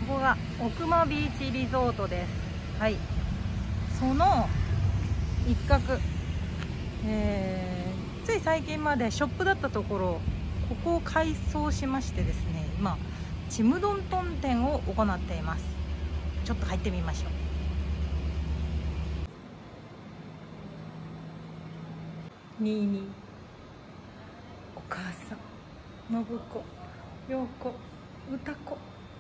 ここが奥間ビーチリゾートです。はい、その一角、つい最近までショップだったところ、ここを改装しましてですね、今ちむどんどん店を行っています。ちょっと入ってみましょう。にいにお母さん、信子、陽子、歌子、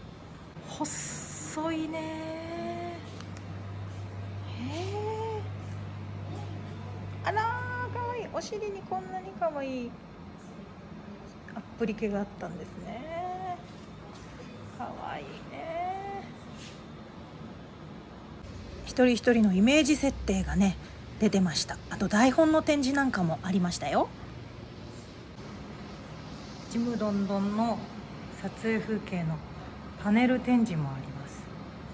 細いね。あらー、かわいい。お尻にこんなにかわいいアップリケがあったんですね。かわいいね。一人一人のイメージ設定がね出てました。あと台本の展示なんかもありましたよ。ちむどんどんの撮影風景のパネル展示もあります。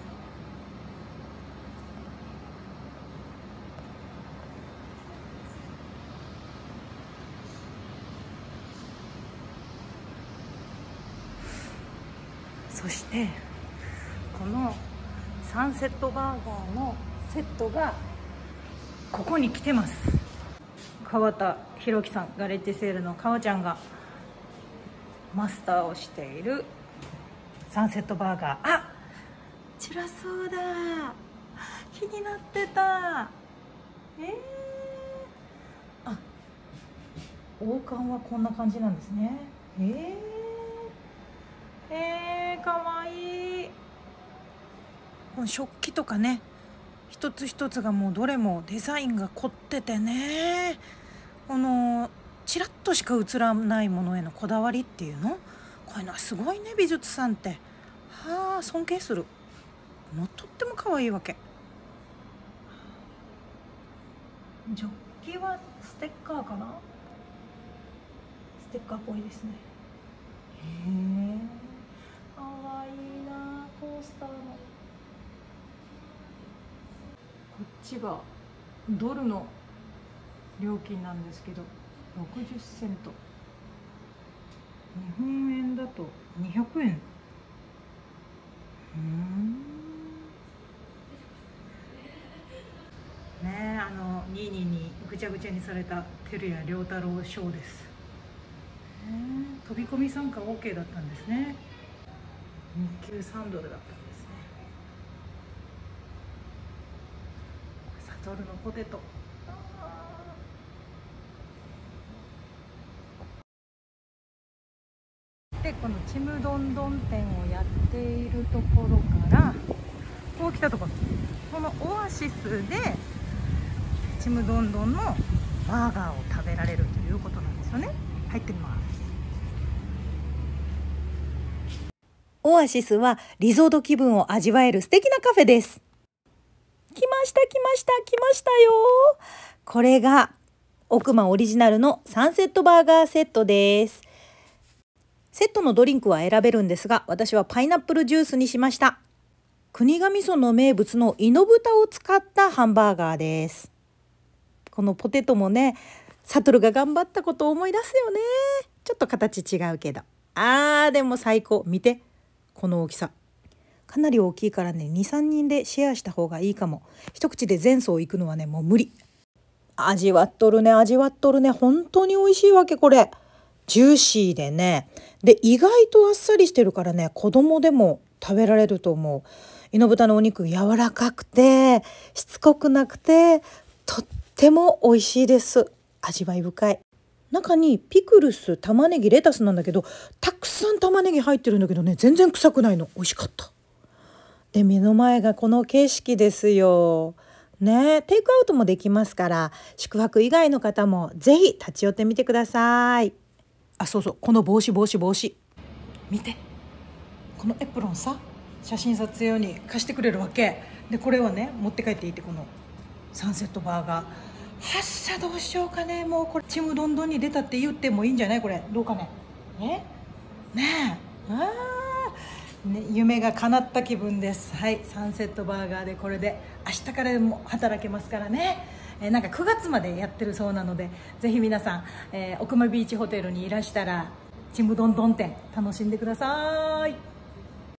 そしてこのサンセットバーガーのセットがここに来てます。川田博樹さん、ガレッジセールの川ちゃんがマスターをしているサンセットバーガー。あ、チュラそうだ、気になってた。あ、王冠はこんな感じなんですね。かわいい。この食器とかね、一つ一つがもうどれもデザインが凝っててね、チラッとしか映らないものへのこだわりっていうの、こういうのはすごいね、美術さんって。はあ、尊敬する。もうとっても可愛いわけ。ジョッキはステッカーかな、ステッカーっぽいですね。かわいいな、コースターの。こっちがドルの料金なんですけど、60セント、日本円だと200円。ねえ、ニーニーにぐちゃぐちゃにされた照屋良太郎ショーです。飛び込み参加 OK だったんですね。日給3ドルだったんですね。サトルのポテト。で、このちむどんどん店をやっているところからこう来たところ、このオアシスでちむどんどんのバーガーを食べられるということなんですよね。入ってみます。オアシスはリゾート気分を味わえる素敵なカフェです。来ました来ました来ましたよ。これが奥間オリジナルのサンセットバーガーセットです。セットのドリンクは選べるんですが、私はパイナップルジュースにしました。国頭村の名物のイノブタを使ったハンバーガーです。このポテトもね、サトルが頑張ったことを思い出すよね。ちょっと形違うけど、でも最高。見てこの大きさ、かなり大きいからね、 2,3 人でシェアした方がいいかも。一口で全層いくのはね、もう無理。味わっとるね、味わっとるね。本当に美味しいわけ。これジューシーでね、で意外とあっさりしてるからね、子供でも食べられると思う。イノブタのお肉柔らかくてしつこくなくて、とっても美味しいです。味わい深い。中にピクルス、玉ねぎ、レタスなんだけど、たくさん玉ねぎ入ってるんだけどね、全然臭くないの。美味しかった。で、目の前がこの景色ですよね。テイクアウトもできますから、宿泊以外の方もぜひ立ち寄ってみてください。そうそう、この帽子見て、このエプロンさ、写真撮影用に貸してくれるわけで、これはね持って帰っていいって。このサンセットバーガー発射どうしようかね。もうこれちむどんどんに出たって言ってもいいんじゃない？これどうかね。ね夢が叶った気分です。はい、サンセットバーガーでこれで明日からでも働けますからね。なんか9月までやってるそうなので、ぜひ皆さん、奥間ビーチホテルにいらしたらちむどんどん店楽しんでください。